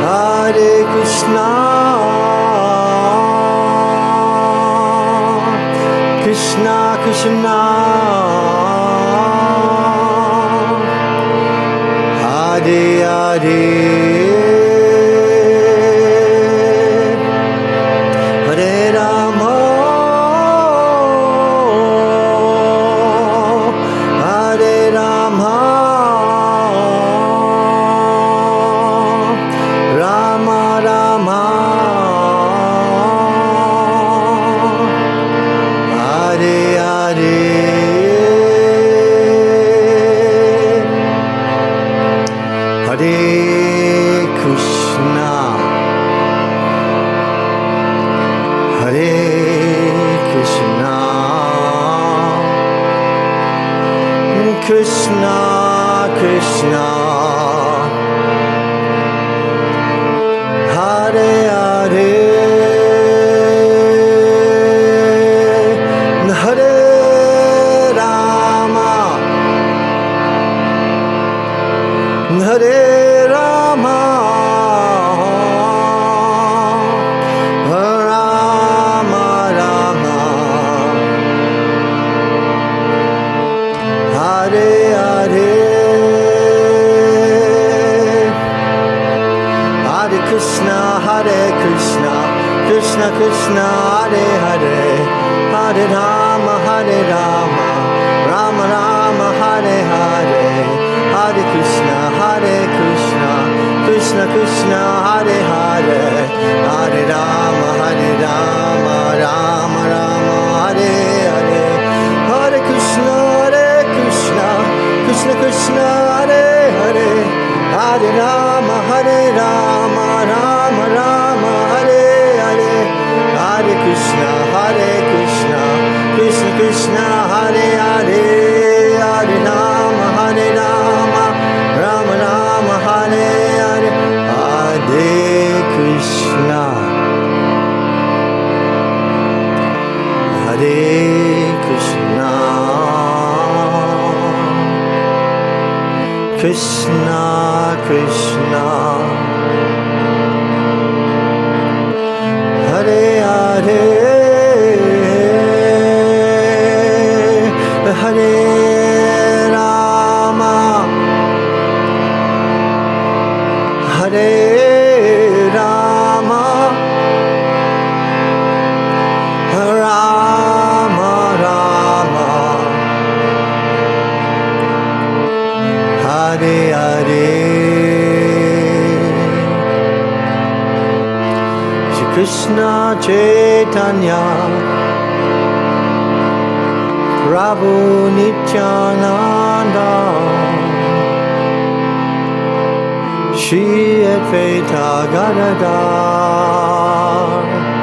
Hare Krishna, Krishna Krishna, Hare Hare, Hare Rama, Hare Rama, Rama Rama, Hare Hare, Hare Krishna, Hare Krishna, Krishna Krishna, Hare Hare, Hare Rama, Hare Rama, Rama Rama, Hare Hare, Hare Krishna, Hare Krishna, Krishna Krishna, Hare Hare, Hare Rama, Hare Rama, Rama Rama, Hare Hare, Hare Krishna, Hare Krishna, Krishna Krishna, Hare Hare, Hare Rama, Hare Rama, Rama Rama, Hare Hare, Hare Krishna, Krishna Krishna, Hare Hare, Hare Rama, Hare Rama, Rama Rama, Hare Hare, Hare Krishna, Krishna Krishna, Hare Hare, Hare Rama, Hare Rama, Rama Rama, Hare Hare, Hare Krishna, Hare Krishna, Krishna Krishna, Hare Hare, Hare Rama, Hare Rama, Rama Rama, Hare Hare, Shri Krishna Chaitanya, Prabhu Nityananda, Shri Advaita Gadadhar,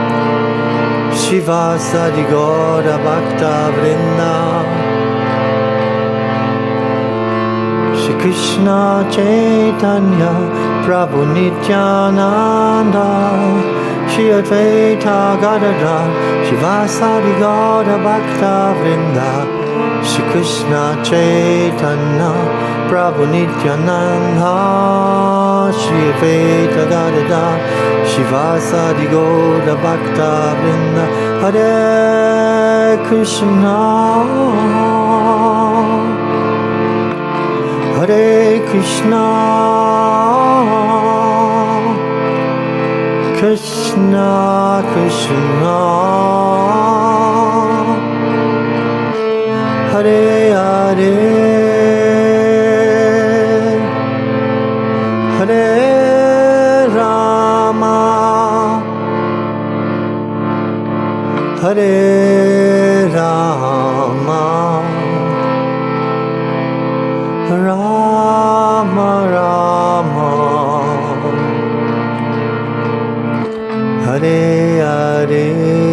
Shivasadi Gaura Bhakta Vrinda, Shri Krishna Chaitanya, Prabhu Nityananda, Shri Advaita Gadadhar, Shivasadi Gaura Bhakta Vrinda, Shri Krishna Chaitanya, Prabhu Nityananda, Shri Advaita Gadadhar, Shivasadi Gaura Bhakta Vrinda, Hare Krishna, Hare Krishna, Krishna Krishna, Hare Hare, Hare Rama, Hare Rama, Rama Rama, Hare Hare.